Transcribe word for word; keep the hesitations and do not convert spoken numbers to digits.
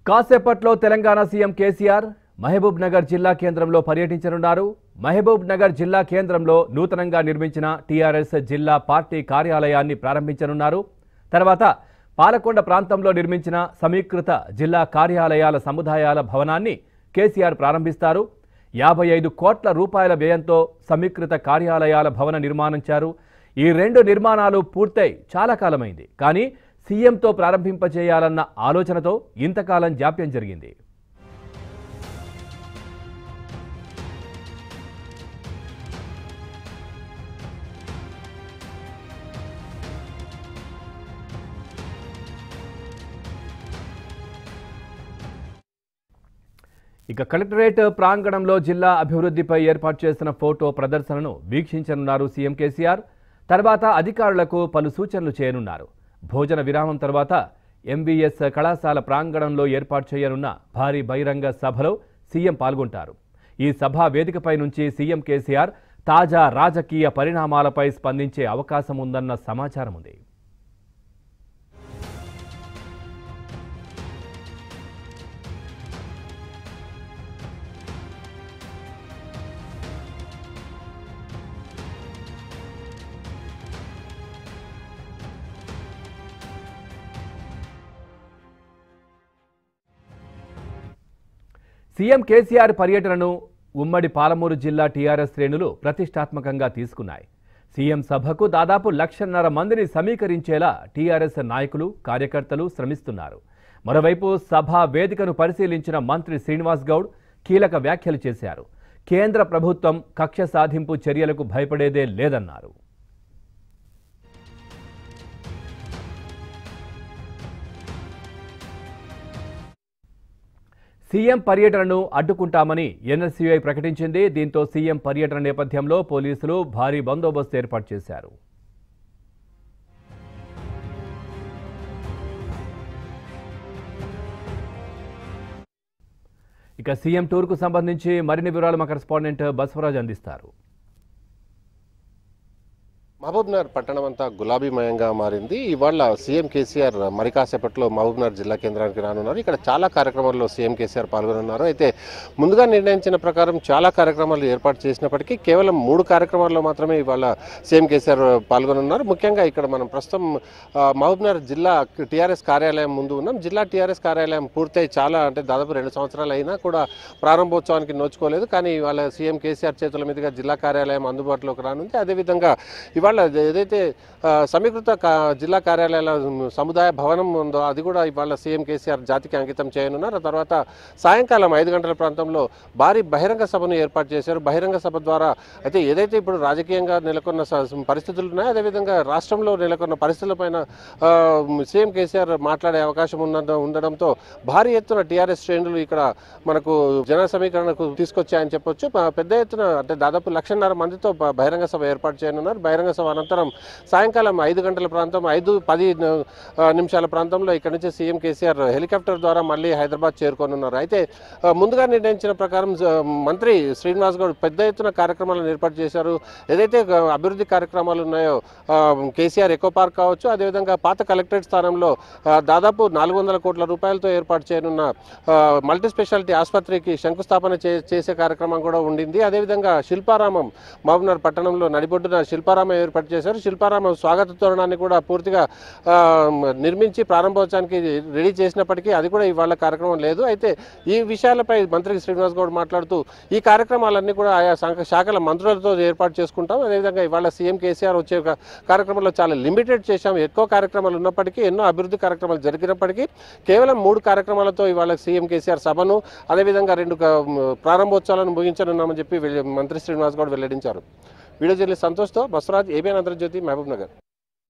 కాసేపట్లో తెలంగాణ సీఎం కేసీఆర్ మహబూబ్ నగర్ జిల్లా కేంద్రంలో పర్యటించనున్నారు. మహబూబ్ నగర్ జిల్లా కేంద్రంలో నూతనంగా నిర్మించిన టీఆర్ఎస్ జిల్లా పార్టీ కార్యాలయాన్ని ప్రారంభించనున్నారు. తర్వాత పాలకొండ ప్రాంతంలో నిర్మించిన సమీకృత జిల్లా కార్యాలయాల సముదాయాల భవనాన్ని కేసీఆర్ ప్రారంభిస్తారు. యాభై ఐదు కోట్ల రూపాయల వ్యయంతో సమీకృత కార్యాలయాల భవన నిర్మాణించారు. ఈ రెండు నిర్మాణాలు పూర్తయి చాలా కాలమైంది. కానీ సీఎంతో ప్రారంభింపచేయాలన్న ఆలోచనతో ఇంతకాలం జాప్యం జరిగింది. ఇక కలెక్టరేట్ ప్రాంగణంలో జిల్లా అభివృద్ధిపై ఏర్పాటు చేసిన ఫోటో ప్రదర్శనను వీక్షించనున్నారు సీఎం కేసీఆర్. తర్వాత అధికారులకు పలు సూచనలు చేయనున్నారు. భోజన విరామం తర్వాత ఎంవీఎస్ కళాశాల ప్రాంగణంలో ఏర్పాటు చేయనున్న భారీ బహిరంగ సభలో సీఎం పాల్గొంటారు. ఈ సభా వేదికపై నుంచి సీఎం కేసీఆర్ తాజా రాజకీయ పరిణామాలపై స్పందించే అవకాశం ఉందన్న సమాచారం ఉంది. సీఎం కేసీఆర్ పర్యటనను ఉమ్మడి పాలమూరు జిల్లా టీఆర్ఎస్ శ్రేణులు ప్రతిష్టాత్మకంగా తీసుకున్నాయి. సీఎం సభకు దాదాపు లక్షన్నర మందిని సమీకరించేలా టీఆర్ఎస్ నాయకులు కార్యకర్తలు శ్రమిస్తున్నారు. మరోవైపు సభా వేదికను పరిశీలించిన మంత్రి శ్రీనివాస్ గౌడ్ కీలక వ్యాఖ్యలు చేశారు. కేంద్ర ప్రభుత్వం కక్ష సాధింపు చర్యలకు భయపడేదే లేదన్నారు. సీఎం పర్యటనను అడ్డుకుంటామని ఎన్ఎస్యూఐ ప్రకటించింది. దీంతో సీఎం పర్యటన నేపథ్యంలో పోలీసులు భారీ బందోబస్తు ఏర్పాటు చేశారు. ఇక సీఎం టూర్కు సంబంధించి మరిన్ని వివరాలు మా కరెస్పాండెంట్ బసవరాజ్ అందిస్తారు. మహబూబ్నగర్ పట్టణం అంతా గులాబీమయంగా మారింది. ఇవాళ సీఎం కేసీఆర్ మరి కాసేపట్లో మహబూబ్నగర్ జిల్లా కేంద్రానికి రానున్నారు. ఇక్కడ చాలా కార్యక్రమాల్లో సీఎం కేసీఆర్ పాల్గొనున్నారు. అయితే ముందుగా నిర్ణయించిన ప్రకారం చాలా కార్యక్రమాలు ఏర్పాటు చేసినప్పటికీ కేవలం మూడు కార్యక్రమాల్లో మాత్రమే ఇవాళ సీఎం కేసీఆర్ పాల్గొనున్నారు. ముఖ్యంగా ఇక్కడ మనం ప్రస్తుతం మహబూబ్నగర్ జిల్లా టీఆర్ఎస్ కార్యాలయం ముందు ఉన్నాం. జిల్లా టీఆర్ఎస్ కార్యాలయం పూర్తయి చాలా అంటే దాదాపు రెండు సంవత్సరాలు అయినా కూడా ప్రారంభోత్సవానికి నోచుకోలేదు. కానీ ఇవాళ సీఎం కేసీఆర్ చేతుల మీదుగా జిల్లా కార్యాలయం అందుబాటులోకి రానుంది. అదేవిధంగా ఇవాళ ఏదైతే సమీకృత జిల్లా కార్యాలయాల సముదాయ భవనం ఉందో అది కూడా ఇవాళ సీఎం కేసీఆర్ జాతికి అంకితం చేయనున్నారు. ఆ తర్వాత సాయంకాలం ఐదు గంటల ప్రాంతంలో భారీ బహిరంగ సభను ఏర్పాటు చేశారు. బహిరంగ సభ ద్వారా అయితే ఏదైతే ఇప్పుడు రాజకీయంగా నెలకొన్న పరిస్థితులు ఉన్నాయో అదేవిధంగా రాష్ట్రంలో నెలకొన్న పరిస్థితులపైన సీఎం కేసీఆర్ మాట్లాడే అవకాశం ఉన్న ఉండడంతో భారీ ఎత్తున టీఆర్ఎస్ శ్రేణులు ఇక్కడ మనకు జన సమీకరణకు తీసుకొచ్చాయని చెప్పొచ్చు. పెద్ద ఎత్తున అంటే దాదాపు లక్షన్నర మందితో బహిరంగ సభ ఏర్పాటు చేయనున్నారు. బహిరంగ సభ అనంతరం సాయంకాలం ఐదు గంటల ప్రాంతం ఐదు పది నిమిషాల ప్రాంతంలో ఇక్కడ నుంచి సీఎం కేసీఆర్ హెలికాప్టర్ ద్వారా మళ్ళీ హైదరాబాద్ చేరుకోనున్నారు. అయితే ముందుగా నిర్ణయించిన ప్రకారం మంత్రి శ్రీనివాస్ గౌడ్ పెద్ద ఎత్తున కార్యక్రమాలను ఏర్పాటు చేశారు. ఏదైతే అభివృద్ధి కార్యక్రమాలు ఉన్నాయో కేసీఆర్ ఎకో పార్క్ కావచ్చు, అదేవిధంగా పాత కలెక్టరేట్ స్థానంలో దాదాపు నాలుగు వందల కోట్ల రూపాయలతో ఏర్పాటు చేయనున్న మల్టీ స్పెషాలిటీ ఆసుపత్రికి శంకుస్థాపన చేసే కార్యక్రమం కూడా ఉండింది. అదేవిధంగా శిల్పారామం మహబూబ్నగర్ పట్టణంలో నడిబొడ్డున శిల్పారామం ఏర్పాటు చేశారు. శిల్పారామం స్వాగత తోరణాన్ని కూడా పూర్తిగా నిర్మించి ప్రారంభోత్సవానికి రెడీ చేసినప్పటికీ అది కూడా ఇవాళ కార్యక్రమం లేదు. అయితే ఈ విషయాలపై మంత్రి శ్రీనివాస్ గౌడ్ మాట్లాడుతూ ఈ కార్యక్రమాలన్నీ కూడా ఆయా శాఖల మంత్రులతో ఏర్పాటు చేసుకుంటాం. అదేవిధంగా ఇవాళ సీఎం కేసీఆర్ వచ్చే కార్యక్రమంలో చాలా లిమిటెడ్ చేశాం. ఎక్కువ కార్యక్రమాలు ఉన్నప్పటికీ ఎన్నో అభివృద్ధి కార్యక్రమాలు జరిగినప్పటికీ కేవలం మూడు కార్యక్రమాలతో ఇవాళ సీఎం కేసీఆర్ సభను అదేవిధంగా రెండు ప్రారంభోత్సవాలను ముగించనున్నామని చెప్పి మంత్రి శ్రీనివాస్ గౌడ్ వెల్లడించారు. వీడియో జర్నలిస్ట్ సంతోష్తో బసవరాజ్, ఏబిఎన్ ఆంధ్రజ్యోతి, మహబూబ్ నగర్.